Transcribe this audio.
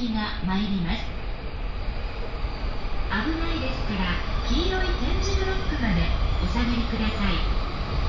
機が参ります。危ないですから黄色い点字ブロックまでお下がりください。